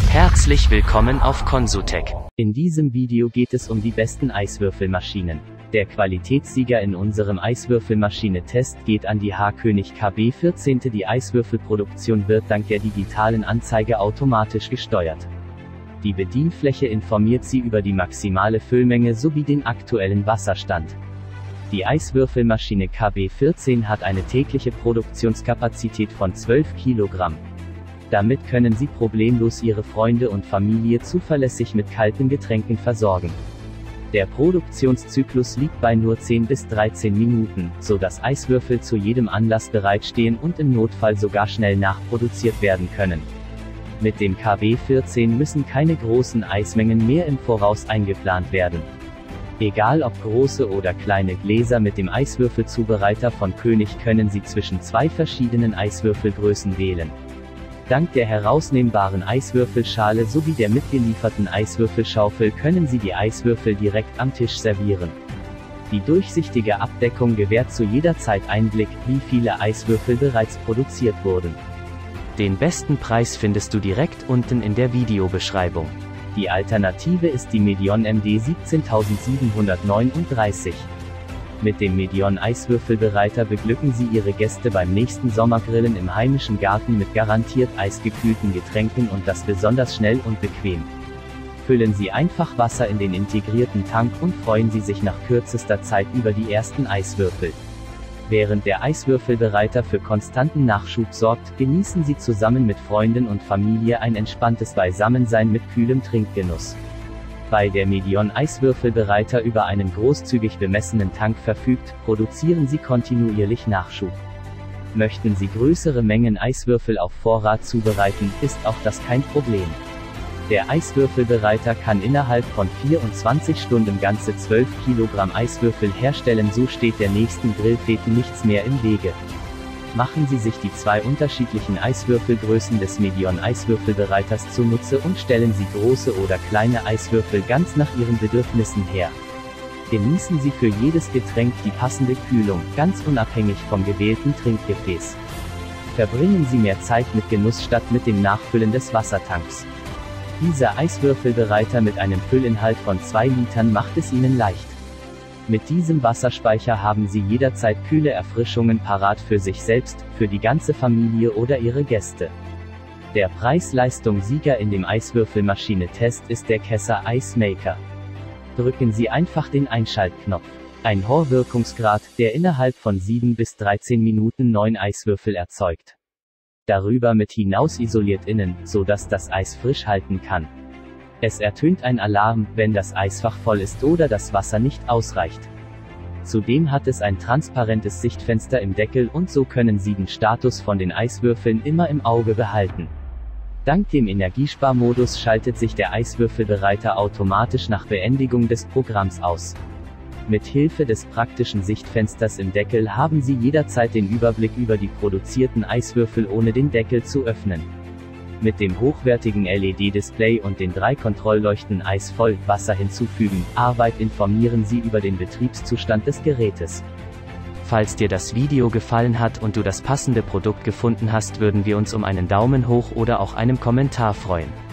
Herzlich willkommen auf Consutech. In diesem Video geht es um die besten Eiswürfelmaschinen. Der Qualitätssieger in unserem Eiswürfelmaschine-Test geht an die H-König KB14. Die Eiswürfelproduktion wird dank der digitalen Anzeige automatisch gesteuert. Die Bedienfläche informiert Sie über die maximale Füllmenge sowie den aktuellen Wasserstand. Die Eiswürfelmaschine KB14 hat eine tägliche Produktionskapazität von 12 Kilogramm. Damit können Sie problemlos Ihre Freunde und Familie zuverlässig mit kalten Getränken versorgen. Der Produktionszyklus liegt bei nur 10 bis 13 Minuten, sodass Eiswürfel zu jedem Anlass bereitstehen und im Notfall sogar schnell nachproduziert werden können. Mit dem KB14 müssen keine großen Eismengen mehr im Voraus eingeplant werden. Egal ob große oder kleine Gläser, mit dem Eiswürfelzubereiter von König können Sie zwischen zwei verschiedenen Eiswürfelgrößen wählen. Dank der herausnehmbaren Eiswürfelschale sowie der mitgelieferten Eiswürfelschaufel können Sie die Eiswürfel direkt am Tisch servieren. Die durchsichtige Abdeckung gewährt zu jeder Zeit Einblick, wie viele Eiswürfel bereits produziert wurden. Den besten Preis findest du direkt unten in der Videobeschreibung. Die Alternative ist die Medion MD 17739. Mit dem Medion Eiswürfelbereiter beglücken Sie Ihre Gäste beim nächsten Sommergrillen im heimischen Garten mit garantiert eisgekühlten Getränken und das besonders schnell und bequem. Füllen Sie einfach Wasser in den integrierten Tank und freuen Sie sich nach kürzester Zeit über die ersten Eiswürfel. Während der Eiswürfelbereiter für konstanten Nachschub sorgt, genießen Sie zusammen mit Freunden und Familie ein entspanntes Beisammensein mit kühlem Trinkgenuss. Weil der Medion Eiswürfelbereiter über einen großzügig bemessenen Tank verfügt, produzieren Sie kontinuierlich Nachschub. Möchten Sie größere Mengen Eiswürfel auf Vorrat zubereiten, ist auch das kein Problem. Der Eiswürfelbereiter kann innerhalb von 24 Stunden ganze 12 Kilogramm Eiswürfel herstellen, so steht der nächsten Grillfete nichts mehr im Wege. Machen Sie sich die zwei unterschiedlichen Eiswürfelgrößen des Medion Eiswürfelbereiters zunutze und stellen Sie große oder kleine Eiswürfel ganz nach Ihren Bedürfnissen her. Genießen Sie für jedes Getränk die passende Kühlung, ganz unabhängig vom gewählten Trinkgefäß. Verbringen Sie mehr Zeit mit Genuss statt mit dem Nachfüllen des Wassertanks. Dieser Eiswürfelbereiter mit einem Füllinhalt von 2 Litern macht es Ihnen leicht. Mit diesem Wasserspeicher haben Sie jederzeit kühle Erfrischungen parat für sich selbst, für die ganze Familie oder Ihre Gäste. Der Preis-Leistung-Sieger in dem Eiswürfelmaschine-Test ist der Kesser Ice Maker. Drücken Sie einfach den Einschaltknopf. Ein hoher Wirkungsgrad, der innerhalb von 7 bis 13 Minuten 9 Eiswürfel erzeugt. Darüber mit hinaus isoliert innen, sodass das Eis frisch halten kann. Es ertönt ein Alarm, wenn das Eisfach voll ist oder das Wasser nicht ausreicht. Zudem hat es ein transparentes Sichtfenster im Deckel und so können Sie den Status von den Eiswürfeln immer im Auge behalten. Dank dem Energiesparmodus schaltet sich der Eiswürfelbereiter automatisch nach Beendigung des Programms aus. Mit Hilfe des praktischen Sichtfensters im Deckel haben Sie jederzeit den Überblick über die produzierten Eiswürfel ohne den Deckel zu öffnen. Mit dem hochwertigen LED-Display und den 3 Kontrollleuchten Eis voll, Wasser hinzufügen, Arbeit informieren Sie über den Betriebszustand des Gerätes. Falls dir das Video gefallen hat und du das passende Produkt gefunden hast, würden wir uns um einen Daumen hoch oder auch einem Kommentar freuen.